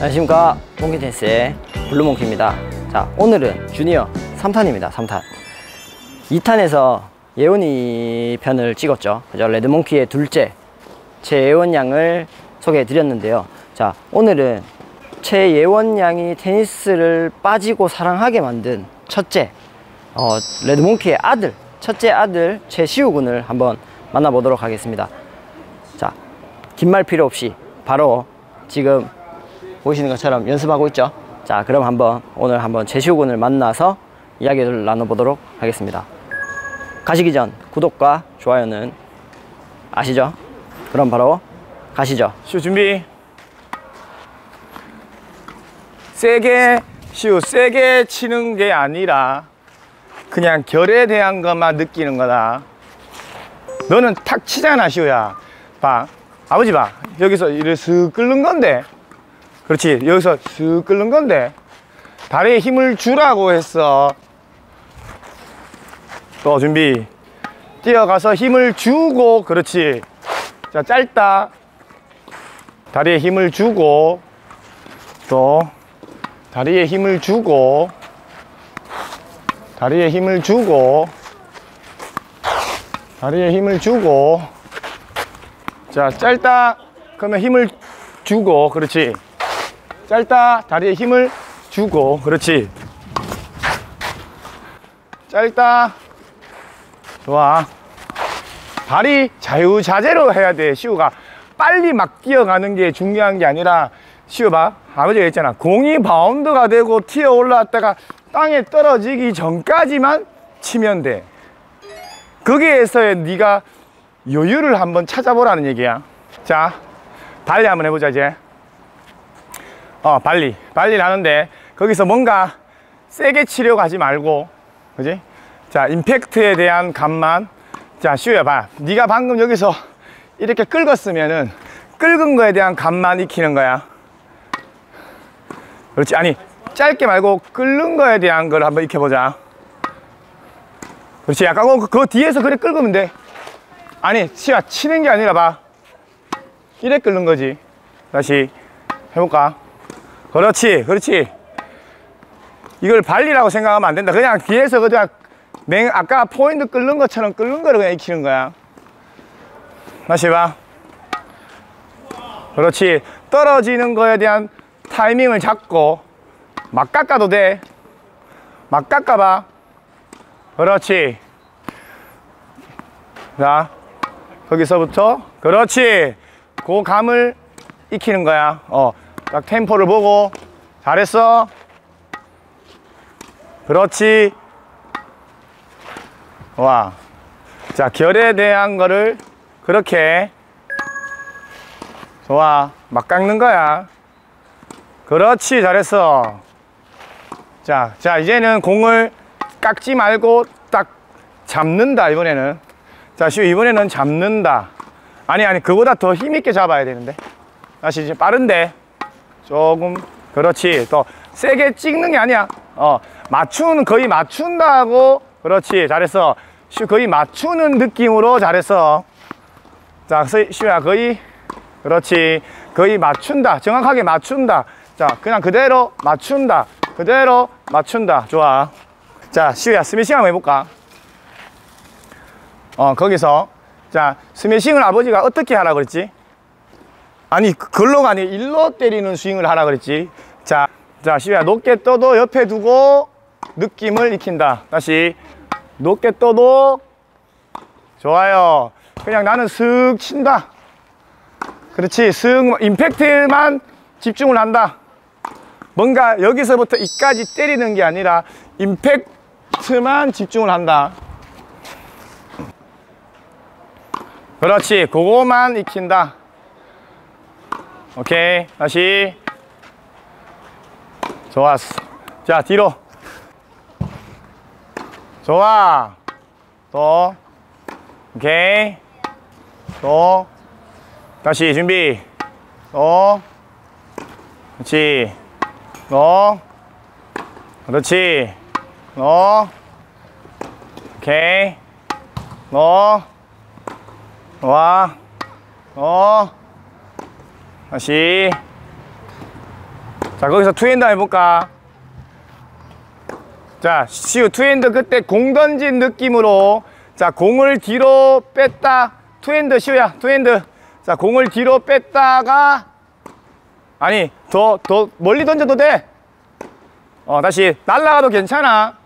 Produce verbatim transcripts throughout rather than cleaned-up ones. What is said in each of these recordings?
안녕하십니까, 몽키테니스의 블루몽키입니다. 자, 오늘은 주니어 삼 탄입니다. 삼 탄 이 탄에서 예원이 편을 찍었죠. 그죠? 레드몽키의 둘째 최예원 양을 소개해 드렸는데요. 자, 오늘은 최예원 양이 테니스를 빠지고 사랑하게 만든 첫째 어, 레드몽키의 아들, 첫째 아들 최시우 군을 한번 만나보도록 하겠습니다. 자, 긴 말 필요 없이 바로 지금 보시는 것처럼 연습하고 있죠. 자, 그럼 한번 오늘 한번 최시우 군을 만나서 이야기를 나눠보도록 하겠습니다. 가시기 전 구독과 좋아요는 아시죠? 그럼 바로 가시죠. 시우 준비. 세게, 시우 세게 치는 게 아니라 그냥 결에 대한 것만 느끼는 거다. 너는 탁 치잖아, 시우야. 봐, 아버지 봐. 여기서 이를 슥 끓는 건데, 그렇지, 여기서 슥 끓는 건데 다리에 힘을 주라고 했어. 또 준비. 뛰어가서 힘을 주고, 그렇지. 자, 짧다. 다리에 힘을 주고, 또 다리에 힘을 주고, 다리에 힘을 주고, 다리에 힘을 주고. 자, 짧다. 그러면 힘을 주고, 그렇지. 짧다. 다리에 힘을 주고, 그렇지. 짧다. 좋아. 다리 자유자재로 해야 돼. 시우가 빨리 막 뛰어가는 게 중요한 게 아니라, 시우 봐, 아버지가 했잖아. 공이 바운드가 되고 튀어 올라왔다가 땅에 떨어지기 전까지만 치면 돼. 거기에서의 네가 여유를 한번 찾아보라는 얘기야. 자, 발리 한번 해보자. 이제 어 발리 발리를 하는데 거기서 뭔가 세게 치려고 하지 말고, 그지? 자, 임팩트에 대한 감만. 자, 시우야 봐, 네가 방금 여기서 이렇게 긁었으면은 긁은 거에 대한 감만 익히는 거야. 그렇지. 아니, 짧게 말고 끓는 거에 대한 걸 한번 익혀보자. 그렇지. 약간 그, 그 뒤에서 그래 긁으면 돼. 아니, 시우야, 치는 게 아니라 봐, 이래 끓는 거지. 다시 해볼까? 그렇지, 그렇지. 이걸 발리라고 생각하면 안 된다. 그냥 뒤에서 그냥 맹, 아까 포인트 끓는 것처럼 끓는 거를 그냥 익히는 거야. 다시 봐. 그렇지. 떨어지는 거에 대한 타이밍을 잡고 막 깎아도 돼. 막 깎아봐. 그렇지. 자, 거기서부터 그렇지. 그 감을 익히는 거야. 어, 딱 템포를 보고. 잘했어. 그렇지. 와. 자, 결에 대한 거를 그렇게. 좋아. 막 깎는 거야. 그렇지. 잘했어. 자, 자, 이제는 공을 깎지 말고 딱 잡는다. 이번에는. 자, 시우, 이번에는 잡는다. 아니, 아니, 그보다 더 힘있게 잡아야 되는데. 다시 이제 빠른데. 조금. 그렇지. 더 세게 찍는 게 아니야. 어, 맞추는, 거의 맞춘다고. 그렇지. 잘했어. 시우, 거의 맞추는 느낌으로 잘했어. 자, 시우야, 거의. 그렇지. 거의 맞춘다. 정확하게 맞춘다. 자, 그냥 그대로 맞춘다. 그대로 맞춘다. 좋아. 자, 시우야, 스매싱 한번 해볼까? 어, 거기서. 자, 스매싱을 아버지가 어떻게 하라 그랬지? 아니, 글로가 아니라 일로 때리는 스윙을 하라 그랬지. 자, 자, 시우야, 높게 떠도 옆에 두고 느낌을 익힌다. 다시. 높게 떠도. 좋아요. 그냥 나는 슥 친다. 그렇지. 슥, 임팩트만 집중을 한다. 뭔가 여기서부터 이까지 때리는 게 아니라 임팩트만 집중을 한다. 그렇지. 그거만 익힌다. 오케이. 다시. 좋았어. 자, 뒤로. 좋아. 또. 오케이. 또. 다시 준비. 또. 그렇지. 또. 그렇지. 또. 오케이. 또. 좋아. 또. 다시. 자, 거기서 투핸드 해볼까? 자, 시우 투핸드 그때 공 던진 느낌으로 자, 공을 뒤로 뺐다. 투핸드 시우야, 투핸드. 자, 공을 뒤로 뺐다가 아니, 더, 더 멀리 던져도 돼. 어, 다시 날아가도 괜찮아.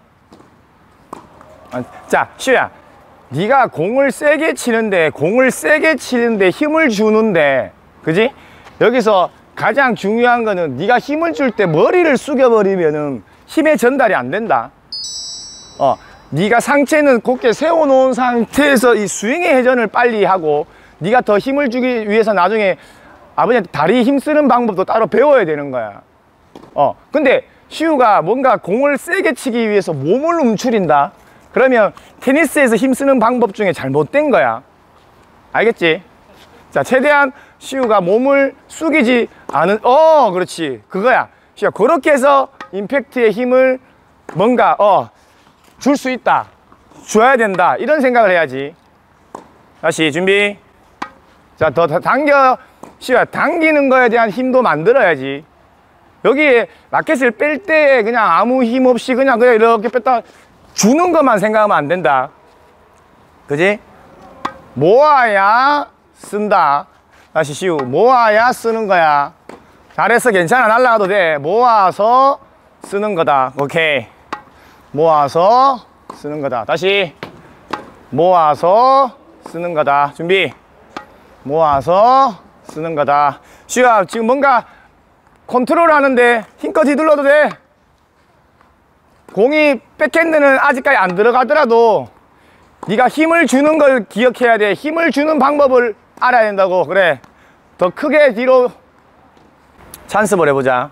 자, 시우야. 네가 공을 세게 치는데 공을 세게 치는데 힘을 주는데 그지? 여기서 가장 중요한 거는 네가 힘을 줄 때 머리를 숙여버리면은 힘의 전달이 안 된다. 어, 네가 상체는 곧게 세워놓은 상태에서 이 스윙의 회전을 빨리 하고 네가 더 힘을 주기 위해서 나중에 아버지한테 다리 힘쓰는 방법도 따로 배워야 되는 거야. 어, 근데 시우가 뭔가 공을 세게 치기 위해서 몸을 움츠린다? 그러면 테니스에서 힘쓰는 방법 중에 잘못된 거야. 알겠지? 자, 최대한 시우가 몸을 숙이지 않은, 어, 그렇지. 그거야. 시우야, 그렇게 해서 임팩트의 힘을 뭔가, 어, 줄 수 있다. 줘야 된다. 이런 생각을 해야지. 다시 준비. 자, 더, 더 당겨. 시우야, 당기는 거에 대한 힘도 만들어야지. 여기에 라켓을 뺄 때 그냥 아무 힘 없이 그냥 그냥 이렇게 뺐다 주는 것만 생각하면 안 된다. 그지? 모아야 쓴다. 다시 시우. 모아야 쓰는 거야. 잘했어. 괜찮아. 날아가도 돼. 모아서 쓰는 거다. 오케이. 모아서 쓰는 거다. 다시. 모아서 쓰는 거다. 준비. 모아서 쓰는 거다. 시우야, 지금 뭔가 컨트롤 하는데 힘껏 휘둘러도 돼. 공이 백핸드는 아직까지 안 들어가더라도 네가 힘을 주는 걸 기억해야 돼. 힘을 주는 방법을 알아야 된다고. 그래, 더 크게 뒤로 찬스볼 해보자.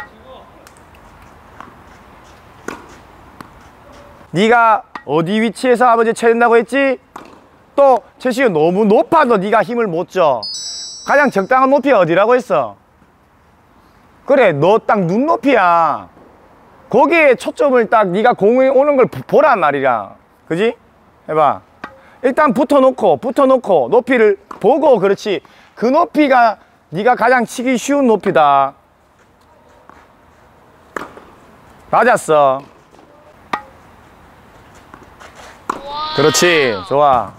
네가 어디 위치에서 아버지 쳐야 된다고 했지? 또 최시우, 너무 높아도 네가 힘을 못 줘. 가장 적당한 높이가 어디라고 했어? 그래, 너 딱 눈높이야. 거기에 초점을 딱 네가 공이 오는 걸 보란 말이야. 그지? 해봐. 일단 붙어놓고 붙어놓고 높이를 보고. 그렇지. 그 높이가 네가 가장 치기 쉬운 높이다. 맞았어. 그렇지. 좋아.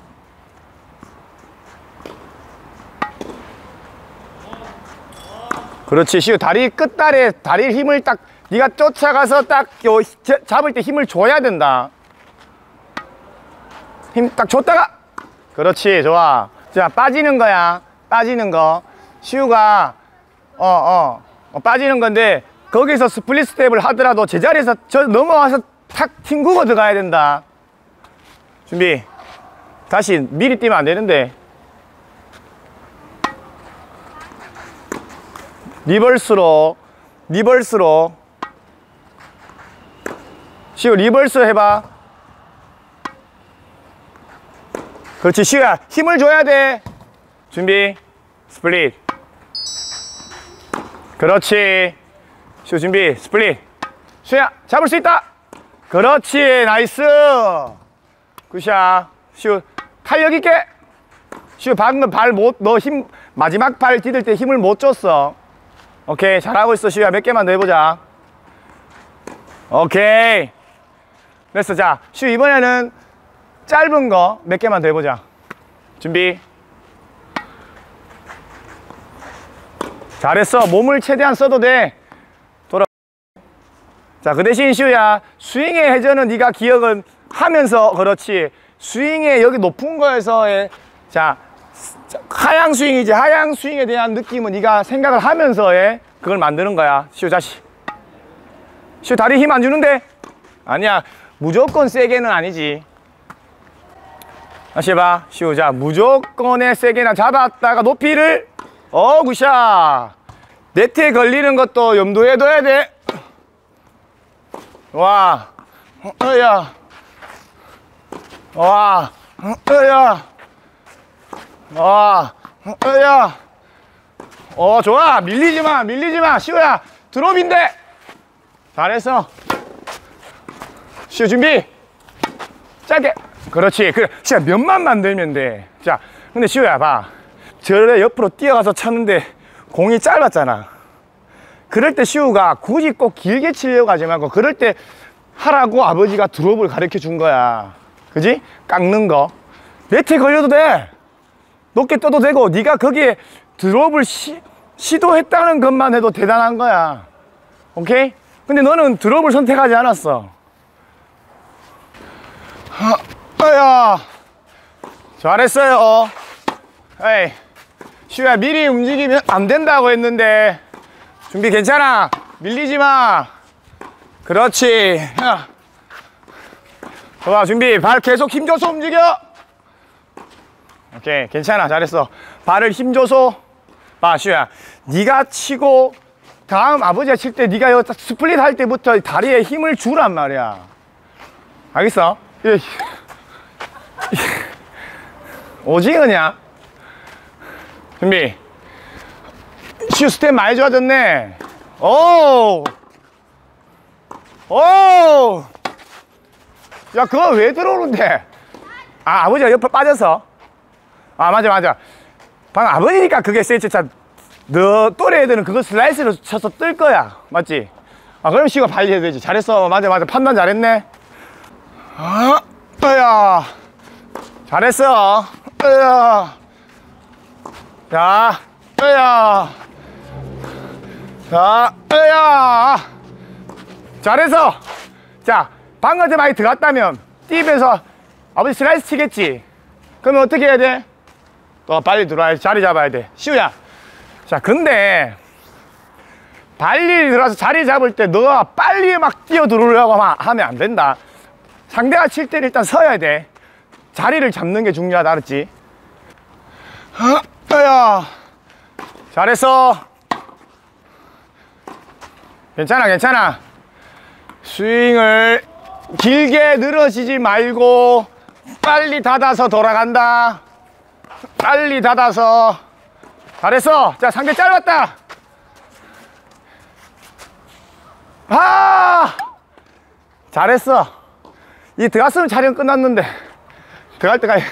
그렇지. 시우, 다리 끝달에 다리 힘을 딱 네가 쫓아가서 딱 요 잡을 때 힘을 줘야 된다. 힘 딱 줬다가. 그렇지. 좋아. 자, 빠지는 거야. 빠지는 거. 시우가 어, 어, 어 빠지는 건데 거기서 스플릿 스텝을 하더라도 제자리에서 저 넘어와서 탁 튕구고 들어가야 된다. 준비. 다시 미리 뛰면 안 되는데. 리버스로, 리버스로. 시우, 리버스 해봐. 그렇지. 시우야, 힘을 줘야 돼. 준비. 스플릿. 그렇지. 시우, 준비. 스플릿. 시우야, 잡을 수 있다. 그렇지. 나이스. 굿샷. 시우, 탄력 있게. 시우, 방금 발 못, 너 힘, 마지막 발 디딜 때 힘을 못 줬어. 오케이. 잘하고 있어. 시우야, 몇 개만 더 해보자. 오케이. 됐어. 자, 시우, 이번에는 짧은 거 몇 개만 더 해보자. 준비. 잘했어. 몸을 최대한 써도 돼. 돌아. 자, 그 대신 시우야, 스윙의 회전은 네가 기억은 하면서. 그렇지. 스윙의 여기 높은 거에서의 자, 하향 스윙이지. 하향 스윙에 대한 느낌은 네가 생각을 하면서 해. 그걸 만드는 거야. 시우, 자식. 시우, 다리 힘 안 주는데? 아니야. 무조건 세게는 아니지. 다시 해봐. 시우, 자, 무조건에 세게나 잡았다가 높이를. 어, 굿샷. 네트에 걸리는 것도 염두에 둬야 돼. 와. 어야. 와. 어야. 와. 어야. 어, 좋아. 밀리지 마. 밀리지 마. 시우야, 드롭인데. 잘했어. 시우, 준비. 짧게. 그렇지. 그래. 시우야, 몇만 만들면 돼. 자, 근데 시우야, 봐. 저래 옆으로 뛰어가서 쳤는데 공이 짧았잖아. 그럴 때 시우가 굳이 꼭 길게 치려고 하지 말고 그럴 때 하라고 아버지가 드롭을 가르쳐 준 거야. 그지? 깎는 거. 네트에 걸려도 돼. 높게 떠도 되고 네가 거기에 드롭을 시, 시도했다는 것만 해도 대단한 거야. 오케이? 근데 너는 드롭을 선택하지 않았어. 아, 아야. 잘했어요. 에이, 시우야, 미리 움직이면 안 된다고 했는데. 준비 괜찮아. 밀리지 마. 그렇지. 야. 좋아, 준비. 발 계속 힘줘서 움직여. 오케이, 괜찮아. 잘했어. 발을 힘줘서. 봐, 시우야. 네가 치고 다음 아버지가 칠 때 네가 여기 스플릿 할 때부터 다리에 힘을 주란 말이야. 알겠어? 오징어냐? 준비. 시우 스텝 많이 좋아졌네. 오! 오! 야, 그거 왜 들어오는데? 아, 아버지가 옆에 빠져서? 아, 맞아, 맞아. 방금 아버지니까 그게 세지. 차, 너 또래 애들은 그거 슬라이스로 쳐서 뜰 거야. 맞지? 아, 그럼 시우가 빨리 해야 되지. 잘했어. 맞아, 맞아. 판단 잘했네. 아, 으야. 잘했어. 으야. 자, 으야. 자, 으야. 잘했어. 자, 방금 전 많이 들어갔다면 띠면서 아버지 슬라이스 치겠지. 그러면 어떻게 해야 돼? 또 빨리 들어와야지. 자리 잡아야 돼. 시우야. 자, 근데 빨리 들어와서 자리 잡을 때 너가 빨리 막 뛰어 들어오려고 하면 안 된다. 상대가 칠 때는 일단 서야 돼. 자리를 잡는 게 중요하다. 알았지? 야, 잘했어. 괜찮아, 괜찮아. 스윙을 길게 늘어지지 말고 빨리 닫아서 돌아간다. 빨리 닫아서. 잘했어. 자, 상대 짧았다. 아, 잘했어. 이 들어갔으면 촬영 끝났는데 들어갈 때까지.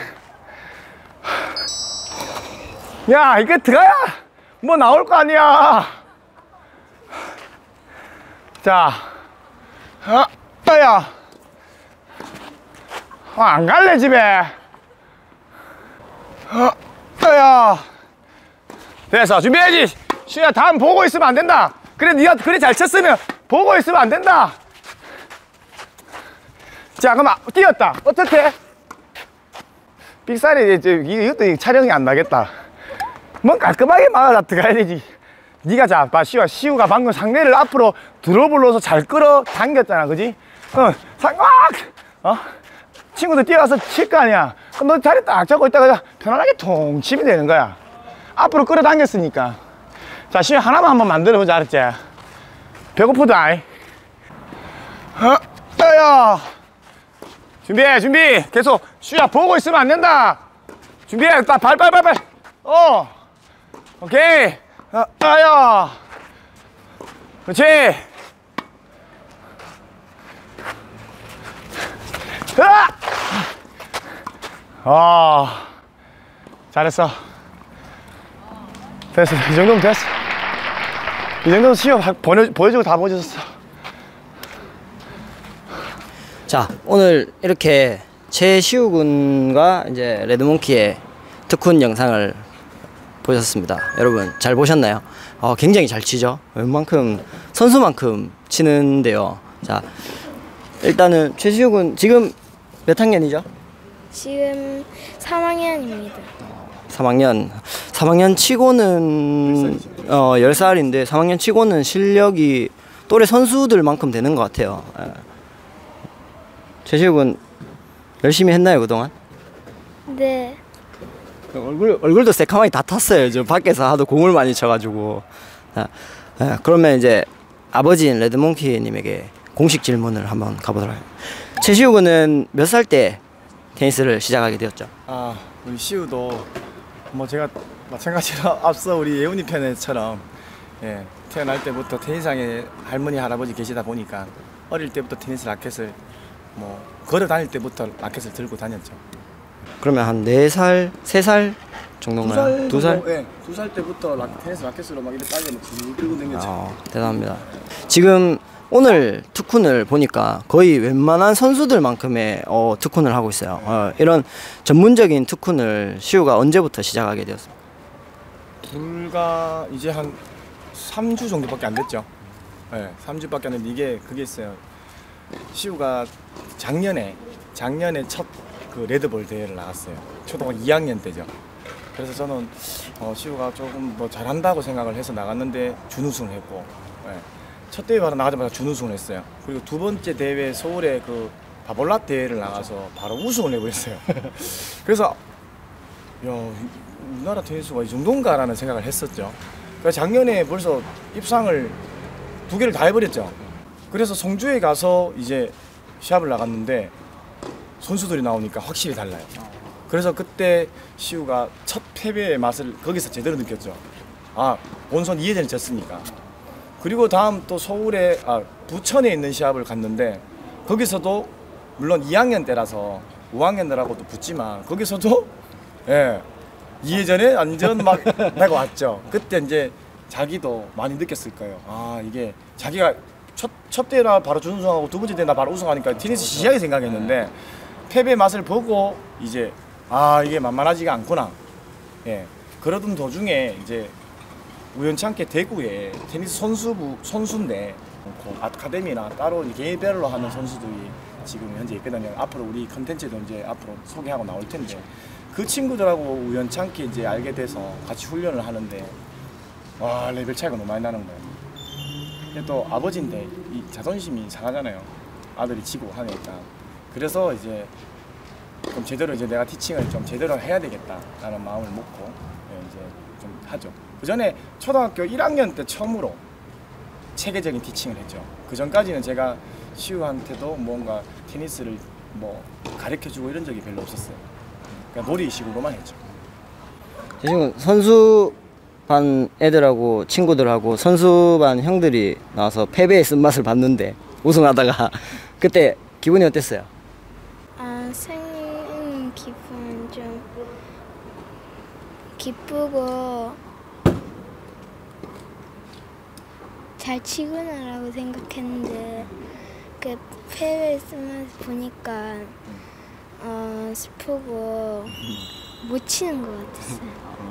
야, 이거 들어가야 뭐 나올 거 아니야. 자, 아, 야, 아, 안 갈래 집에. 아, 야, 됐어. 준비해야지. 시우야, 다음 보고 있으면 안 된다. 그래, 네가 그래 잘 쳤으면 보고 있으면 안 된다. 자, 그럼 뛰었다. 어떻게? 삑사리, 이것도 촬영이 안 나겠다. 뭔 깔끔하게 막아 들어가야 되지. 네가 자, 봐, 시우가, 시우가 방금 상대를 앞으로 드롭을 넣어서 잘 끌어 당겼잖아, 그지? 어, 상, 어? 친구들 뛰어가서 칠 거 아니야. 그럼 너 자리 딱 잡고 있다가 편안하게 통 치면 되는 거야. 앞으로 끌어당겼으니까. 자, 시우 하나만 한번 만들어보자, 알았지? 배고프다. 어, 야. 준비해, 준비. 계속. 시우야, 보고 있으면 안 된다. 준비해. 발, 발, 발, 발. 어. 오케이. 어, 아야. 그렇지. 으아! 아. 잘했어. 됐어. 이 정도면 됐어. 이 정도면 시험 보여주고 다 보여줬어. 자, 오늘 이렇게 최시우 군과 이제 레드몽키의 특훈 영상을 보셨습니다. 여러분 잘 보셨나요? 어, 굉장히 잘 치죠. 웬만큼 선수만큼 치는데요. 자, 일단은 최시우 군 지금 몇 학년이죠? 지금 삼 학년입니다. 삼 학년. 삼 학년 치고는 어, 열 살인데 삼 학년 치고는 실력이 또래 선수들만큼 되는 것 같아요. 예. 최시우 군 열심히 했나요, 그동안? 네. 얼굴, 얼굴도 새카맣게 다 탔어요. 저 밖에서 하도 공을 많이 쳐가지고. 자, 예, 그러면 이제 아버지인 레드몽키님에게 공식 질문을 한번 가보도록 해요. 최시우 군은 몇 살 때 테니스를 시작하게 되었죠? 아, 우리 시우도 뭐 제가 마찬가지로 앞서 우리 예훈이 편에처럼 예, 태어날 때부터 테니스장에 할머니 할아버지 계시다 보니까 어릴 때부터 테니스 라켓을 뭐 걸어 다닐 때부터 라켓을 들고 다녔죠. 그러면 한 네 살, 세 살 정도인가요? 두 살? 네, 두 살 때부터 라, 테니스 라켓으로 막 이렇게 딸려 막 들고 다녔죠. 아, 대단합니다. 지금 오늘 투쿤을 보니까 거의 웬만한 선수들만큼의 어, 투쿤을 하고 있어요. 어, 이런 전문적인 투쿤을 시우가 언제부터 시작하게 되었습니까? 불과 이제 한 삼 주 정도밖에 안 됐죠. 네, 삼 주밖에 안 됐는데 이게 그게 있어요. 시우가 작년에 작년에 첫 그 레드볼 대회를 나갔어요. 초등학교 이 학년 때죠. 그래서 저는 어, 시우가 조금 뭐 잘한다고 생각을 해서 나갔는데 준우승을 했고, 네. 첫 대회 바로 나가자마자 준우승을 했어요. 그리고 두 번째 대회 서울에 그 바볼라 대회를 나가서 바로 우승을 해버렸어요. 그래서 야, 우리나라 테니스가 이 정도인가라는 생각을 했었죠. 그래서 작년에 벌써 입상을 두 개를 다 해버렸죠. 그래서 성주에 가서 이제 시합을 나갔는데 선수들이 나오니까 확실히 달라요. 그래서 그때 시우가 첫 패배의 맛을 거기서 제대로 느꼈죠. 아, 본선 이회전을 졌으니까. 그리고 다음 또 서울에, 아, 부천에 있는 시합을 갔는데 거기서도 물론 이 학년 때라서 오 학년들하고도 붙지만 거기서도 예, 이회전에 완전 막 내가 왔죠. 그때 이제 자기도 많이 느꼈을 거예요. 아, 이게 자기가 첫, 첫 대회나 바로 준우승하고 두 번째 대회나 바로 우승하니까 테니스 시작이 생각했는데 패배 맛을 보고 이제 아, 이게 만만하지가 않구나. 예, 그러던 도중에 이제 우연찮게 대구에 테니스 선수부 선수인데 그 아카데미나 따로 개별로 하는 선수들이 지금 현재 있거든요. 앞으로 우리 컨텐츠도 이제 앞으로 소개하고 나올 텐데 그 친구들하고 우연찮게 이제 알게 돼서 같이 훈련을 하는데 와, 레벨 차이가 너무 많이 나는 거예요. 근데 또 아버지인데 이 자존심이 상하잖아요. 아들이 지고 하니까. 그래서 이제 좀 제대로 이제 내가 티칭을 좀 제대로 해야 되겠다라는 마음을 먹고 이제 좀 하죠. 그 전에 초등학교 일 학년 때 처음으로 체계적인 티칭을 했죠. 그 전까지는 제가 시우한테도 뭔가 테니스를 뭐 가르쳐주고 이런 적이 별로 없었어요. 그냥 놀이식으로만 했죠. 지금 선수반 애들하고 친구들하고 선수반 형들이 나와서 패배의 쓴맛을 봤는데 우승하다가 그때 기분이 어땠어요? 아, 생긴 기분 좀 기쁘고 잘 치구나라고 생각했는데 그 패배 쓰면서 보니까 어, 슬프고 못 치는 것 같았어요.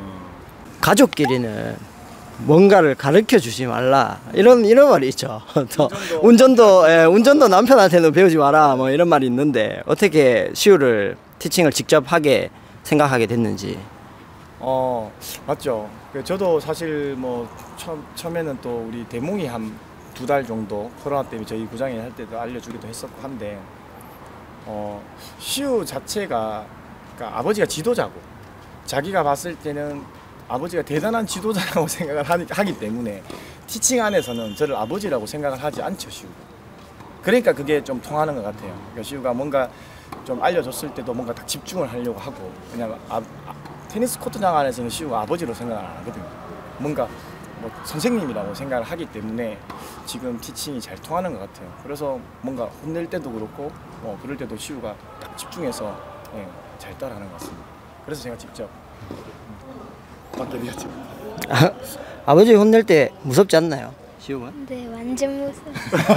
가족끼리는 뭔가를 가르쳐 주지 말라 이런 이런 말이 있죠. 또 운전도 예, 운전도 남편한테는 배우지 마라 뭐 이런 말이 있는데 어떻게 시우를 티칭을 직접 하게 생각하게 됐는지. 어, 맞죠. 저도 사실 뭐 처음, 처음에는 또 우리 대몽이 한 두 달 정도 코로나 때문에 저희 구장에 할 때도 알려주기도 했었고 한데 어, 시우 자체가 그러니까 아버지가 지도자고 자기가 봤을 때는 아버지가 대단한 지도자라고 생각을 하기, 하기 때문에 티칭 안에서는 저를 아버지라고 생각을 하지 않죠, 시우가. 그러니까 그게 좀 통하는 것 같아요. 그러니까 시우가 뭔가 좀 알려줬을 때도 뭔가 딱 집중을 하려고 하고 그냥 아, 아, 테니스 코트장 안에서는 시우가 아버지로 생각을 안 하거든요. 뭔가 뭐 선생님이라고 생각을 하기 때문에 지금 티칭이 잘 통하는 것 같아요. 그래서 뭔가 혼낼 때도 그렇고 뭐 그럴 때도 시우가 딱 집중해서 예, 잘 따라하는 것 같습니다. 그래서 제가 직접 받게 되었죠. 아, 아버지 혼낼 때 무섭지 않나요? 시우는? 네, 완전 무서워.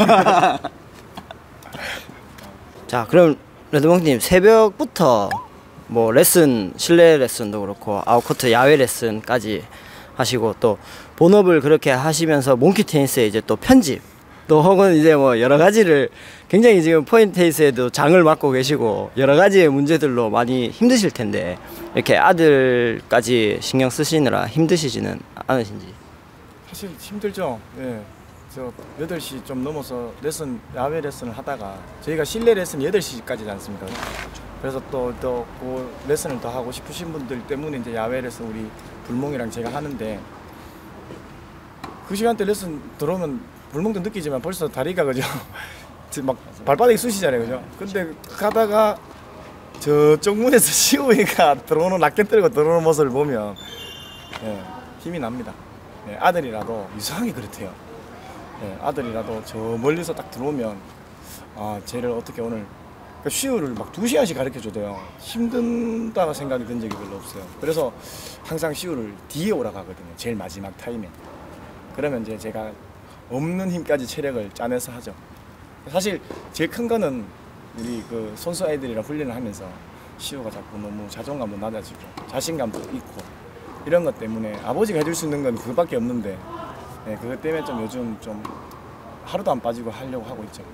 자, 그럼 레드몽님 새벽부터 뭐 레슨, 실내 레슨도 그렇고 아웃코트 야외 레슨까지 하시고 또 본업을 그렇게 하시면서 몽키 테니스에 이제 또 편집 또 혹은 이제 뭐 여러 가지를 굉장히 지금 포인트 테니스에도 장을 맡고 계시고 여러 가지의 문제들로 많이 힘드실 텐데 이렇게 아들까지 신경 쓰시느라 힘드시지는 않으신지? 사실 힘들죠. 예. 저 여덟 시 좀 넘어서 레슨, 야외 레슨을 하다가 저희가 실내 레슨 여덟 시까지지 않습니까? 그래서 또 또 그 레슨을 더 하고 싶으신 분들 때문에 이제 야외 레슨 우리 불몽이랑 제가 하는데 그 시간대 레슨 들어오면 불몽도 느끼지만 벌써 다리가 그죠? 막 발바닥이 쑤시잖아요, 그죠? 근데 가다가 저쪽 문에서 시우이가 들어오는 라켓 들고 들어오는 모습을 보면 예, 힘이 납니다. 예, 아들이라도 이상하게 그렇대요. 예, 아들이라도 저 멀리서 딱 들어오면 아, 쟤를 어떻게 오늘 그러니까 시우를 막 두 시간씩 가르쳐 줘도요 힘든다고 생각이 든 적이 별로 없어요. 그래서 항상 시우를 뒤에 오라고 하거든요. 제일 마지막 타임에. 그러면 이제 제가 없는 힘까지 체력을 짜내서 하죠. 사실 제일 큰 거는 우리 그 선수 아이들이랑 훈련을 하면서 시우가 자꾸 너무 자존감도 낮아지고 자신감도 있고 이런 것 때문에 아버지가 해줄 수 있는 건 그거밖에 없는데 네, 그것 때문에 좀 요즘 좀 하루도 안 빠지고 하려고 하고 있죠.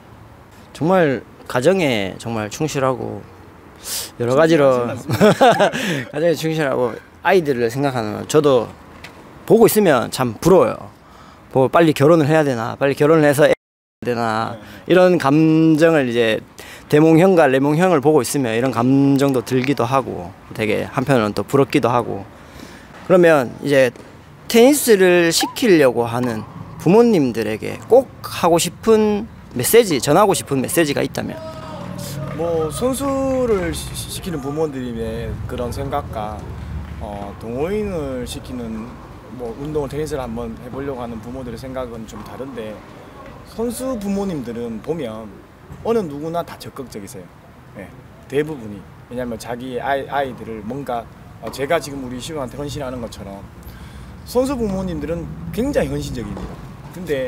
정말 가정에 정말 충실하고 여러 가지로 가정에 충실하고 아이들을 생각하는 저도 보고 있으면 참 부러워요. 뭐 빨리 결혼을 해야 되나, 빨리 결혼을 해서 애 되나 이런 감정을 이제 대몽형과 레몽형을 보고 있으면 이런 감정도 들기도 하고 되게 한편으로는 또 부럽기도 하고. 그러면 이제 테니스를 시키려고 하는 부모님들에게 꼭 하고 싶은 메시지, 전하고 싶은 메시지가 있다면? 뭐 선수를 시, 시키는 부모들의 그런 생각과 어, 동호인을 시키는 뭐 운동을 테니스를 한번 해보려고 하는 부모들의 생각은 좀 다른데 선수 부모님들은 보면 어느 누구나 다 적극적이세요. 네, 대부분이. 왜냐하면 자기 아이, 아이들을 뭔가 어, 제가 지금 우리 시우한테 헌신하는 것처럼 선수 부모님들은 굉장히 헌신적입니다. 근데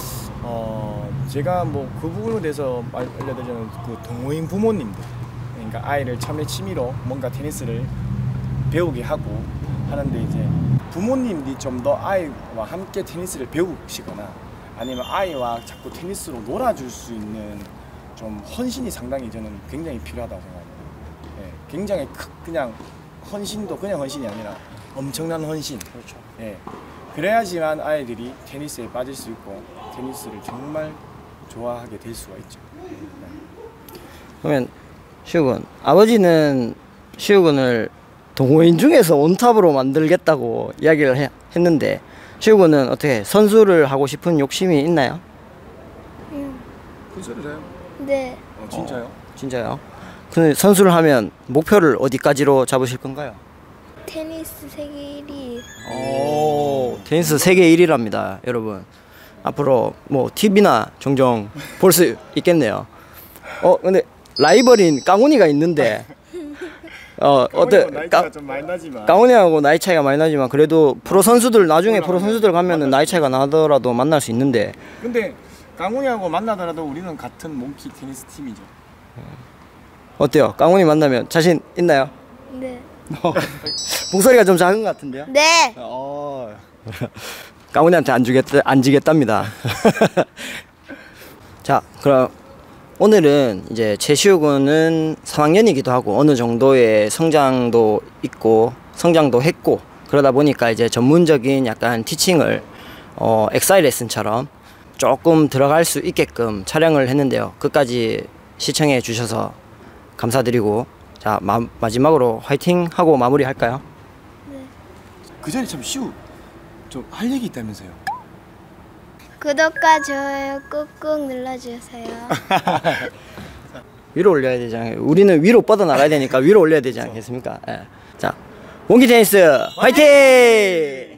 어, 제가 뭐 그 부분에 대해서 알려드리자면 그 동호인 부모님들, 그러니까 아이를 참여 취미로 뭔가 테니스를 배우게 하고 하는데 이제 부모님이 좀 더 아이와 함께 테니스를 배우시거나 아니면 아이와 자꾸 테니스로 놀아줄 수 있는 좀 헌신이 상당히 저는 굉장히 필요하다고 생각합니다. 예, 굉장히 크, 그냥 헌신도 그냥 헌신이 아니라 엄청난 헌신. 그렇죠. 예, 그래야지만 아이들이 테니스에 빠질 수 있고 테니스를 정말 좋아하게 될 수가 있죠. 네. 그러면 시우군, 아버지는 시우군을 동호인 중에서 온탑으로 만들겠다고 이야기를 해, 했는데 시우군은 어떻게 선수를 하고 싶은 욕심이 있나요? 응. 큰 소리를 해요? 네. 어, 진짜요? 어, 진짜요? 근데 선수를 하면 목표를 어디까지로 잡으실 건가요? 테니스 세계 일 위. 오, 테니스 세계 일 위랍니다, 여러분. 앞으로 뭐 티비나 종종 볼 수 있겠네요. 어, 근데 라이벌인 깡훈이가 있는데 어, 어때? 나이가 좀 많이 나지만 깡훈이하고 나이 차이가 많이 나지만 그래도 프로 선수들 나중에 프로 선수들 가면은 나이 차이가 나더라도 만날 수 있는데. 근데 강훈이하고 만나더라도 우리는 같은 몽키 테니스 팀이죠. 어때요? 깡훈이 만나면 자신 있나요? 네. 목소리가 좀 작은 것 같은데요? 네. 어. 깡훈이한테 안 주겠다, 안 지겠답니다. 자, 그럼 오늘은 이제 최시우 군은 삼 학년이기도 하고 어느 정도의 성장도 있고 성장도 했고 그러다 보니까 이제 전문적인 약간 티칭을 어, 엑사이 레슨처럼 조금 들어갈 수 있게끔 촬영을 했는데요. 끝까지 시청해 주셔서 감사드리고, 자 마, 마지막으로 화이팅 하고 마무리 할까요? 그 전에 참 시우 좀 할 얘기 있다면서요? 구독과 좋아요 꾹꾹 눌러주세요. 위로 올려야 되지 않겠습니까? 우리는 위로 뻗어나가야 되니까 위로 올려야 되지 않겠습니까? 예. 자, 몽키 테니스 화이팅!